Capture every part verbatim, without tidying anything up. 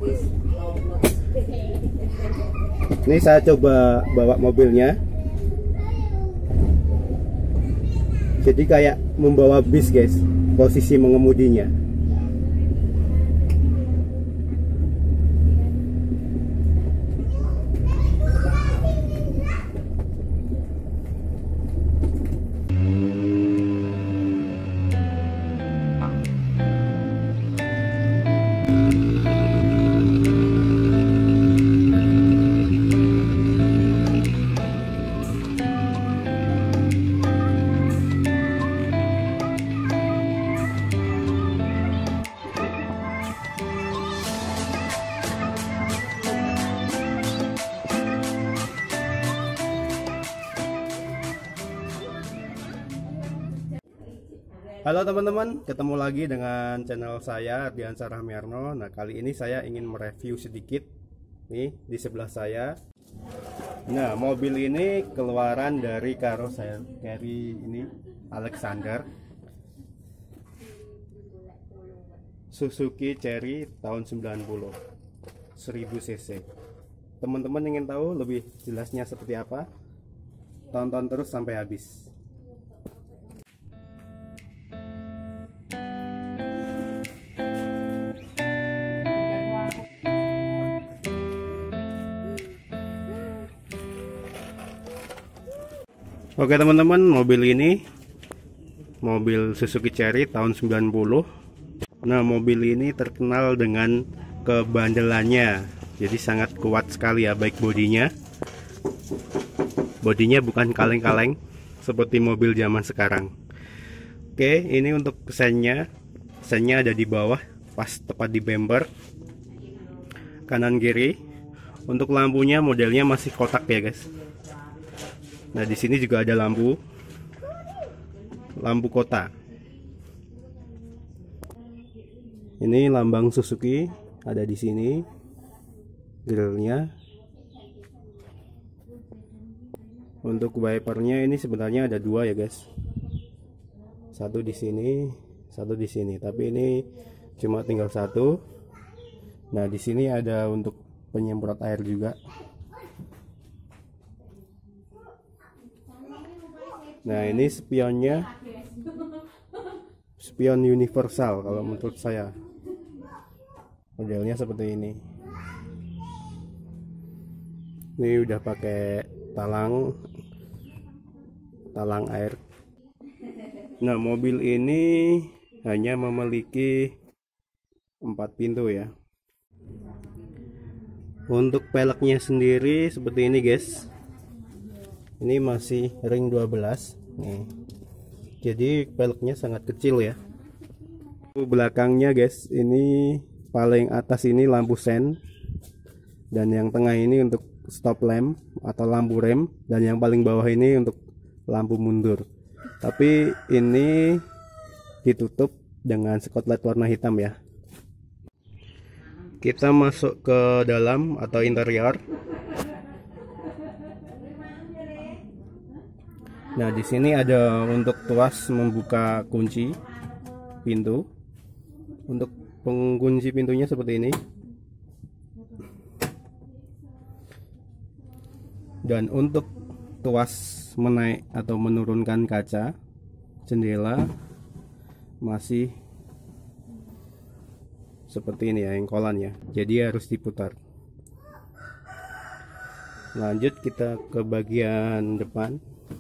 Ini saya coba bawa mobilnya. Jadi kayak membawa bis guys, posisi mengemudinya. Halo teman-teman, ketemu lagi dengan channel saya Ardiansah Rahmiarno. Nah, kali ini saya ingin mereview sedikit nih di sebelah saya. Nah, mobil ini keluaran dari Carrosserie ini Alexander Suzuki Cherry tahun sembilan puluh seribu cc. Teman-teman ingin tahu lebih jelasnya seperti apa? Tonton terus sampai habis. Oke teman-teman, mobil ini mobil Suzuki Cherry tahun sembilan puluh. Nah, mobil ini terkenal dengan kebandelannya. Jadi sangat kuat sekali ya, baik bodinya. Bodinya bukan kaleng-kaleng seperti mobil zaman sekarang. Oke, ini untuk sennya. Sennya ada di bawah, pas tepat di bumper. Kanan kiri. Untuk lampunya modelnya masih kotak ya, guys. Nah, di sini juga ada lampu, lampu kota. Ini lambang Suzuki ada di sini, grillnya. Untuk wipernya ini sebenarnya ada dua ya guys, satu di sini, satu di sini. Tapi ini cuma tinggal satu. Nah, di sini ada untuk penyemprot air juga. Nah, ini spionnya, spion universal kalau menurut saya. Modelnya seperti ini. Ini udah pakai talang, talang air. Nah, mobil ini hanya memiliki empat pintu ya. Untuk peleknya sendiri seperti ini guys. Ini masih ring dua belas nih. Jadi peleknya sangat kecil ya. Belakangnya guys, ini paling atas ini lampu sen, dan yang tengah ini untuk stop lamp atau lampu rem, dan yang paling bawah ini untuk lampu mundur. Tapi ini ditutup dengan skotlet warna hitam ya. Kita masuk ke dalam atau interior. Nah, di sini ada untuk tuas membuka kunci pintu. Untuk pengunci pintunya seperti ini. Dan untuk tuas menaik atau menurunkan kaca jendela masih seperti ini ya, engkolannya. Jadi harus diputar. Lanjut kita ke bagian depan.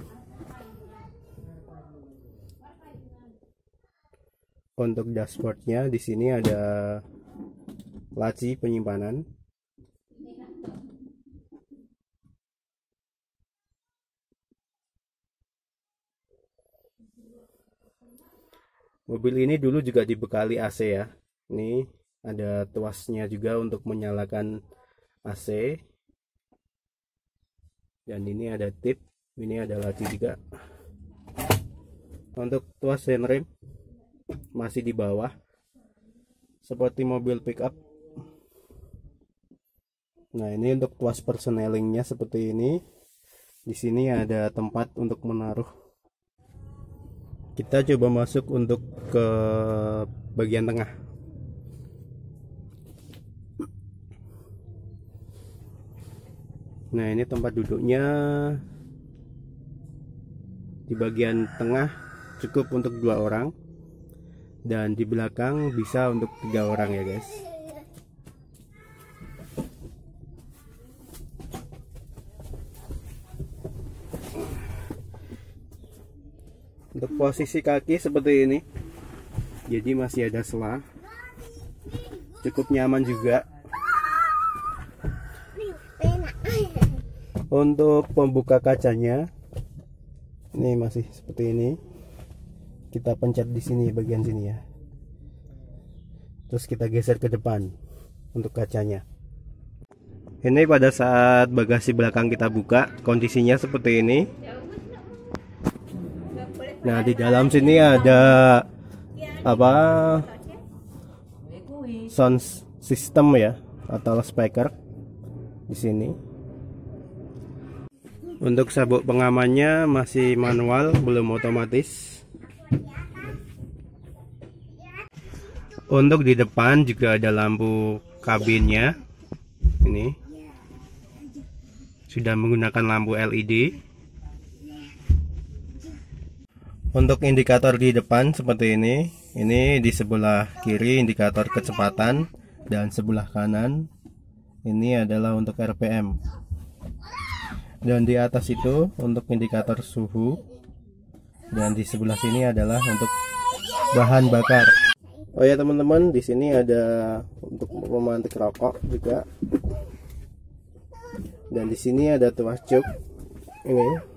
Untuk dashboardnya di sini ada laci penyimpanan. Mobil ini dulu juga dibekali A C ya. Ini ada tuasnya juga untuk menyalakan A C. Dan ini ada tip, ini ada laci juga. Untuk tuas handrem masih di bawah seperti mobil pickup. Nah, ini untuk tuas persnelingnya seperti ini. Di sini ada tempat untuk menaruh. Kita coba masuk untuk ke bagian tengah. Nah, ini tempat duduknya di bagian tengah cukup untuk dua orang, dan di belakang bisa untuk tiga orang ya guys. Untuk posisi kaki seperti ini, jadi masih ada sela, cukup nyaman juga. Untuk pembuka kacanya ini masih seperti ini, kita pencet di sini bagian sini ya, terus kita geser ke depan untuk kacanya. Ini pada saat bagasi belakang kita buka, kondisinya seperti ini. Nah, di dalam sini ada apa, sound system ya, atau speaker di sini. Untuk sabuk pengamannya masih manual, belum otomatis. Untuk di depan juga ada lampu kabinnya. Ini sudah menggunakan lampu L E D. Untuk indikator di depan seperti ini. Ini di sebelah kiri indikator kecepatan, dan sebelah kanan ini adalah untuk R P M. Dan di atas itu untuk indikator suhu, dan di sebelah sini adalah untuk bahan bakar. Oh ya teman-teman, di sini ada untuk pemantik rokok juga. Dan di sini ada tuas cuk ini.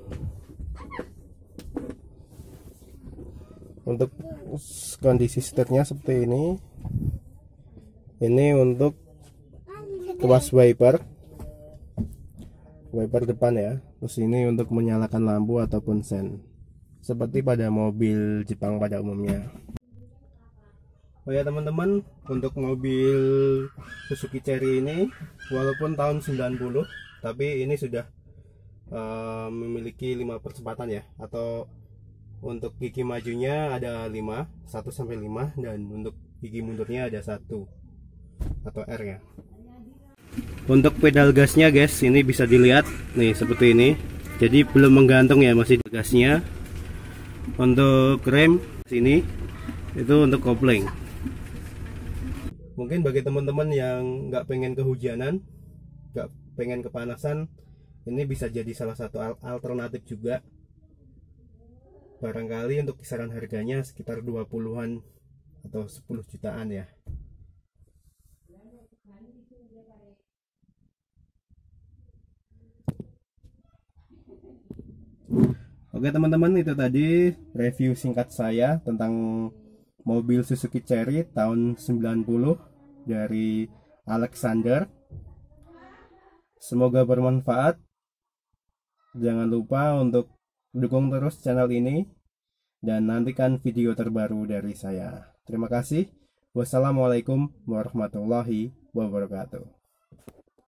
Untuk kondisi setirnya seperti ini. Ini untuk tuas wiper, wiper depan ya. Terus ini untuk menyalakan lampu ataupun sen, seperti pada mobil Jepang pada umumnya. Oh ya teman-teman, untuk mobil Suzuki Cherry ini walaupun tahun sembilan puluh, tapi ini sudah uh, memiliki lima percepatan ya, atau untuk gigi majunya ada lima, satu sampai lima, dan untuk gigi mundurnya ada satu atau R ya. Untuk pedal gasnya guys, ini bisa dilihat nih seperti ini. Jadi belum menggantung ya, masih gasnya. Untuk rem sini itu untuk kopling. Mungkin bagi teman-teman yang nggak pengen kehujanan, nggak pengen kepanasan, ini bisa jadi salah satu alternatif juga. Barangkali untuk kisaran harganya sekitar dua puluhan atau sepuluh jutaan ya. Oke teman-teman, itu tadi review singkat saya tentang mobil Suzuki Cherry tahun sembilan puluh dari Alexander. Semoga bermanfaat. Jangan lupa untuk dukung terus channel ini dan nantikan video terbaru dari saya. Terima kasih. Wassalamualaikum warahmatullahi wabarakatuh.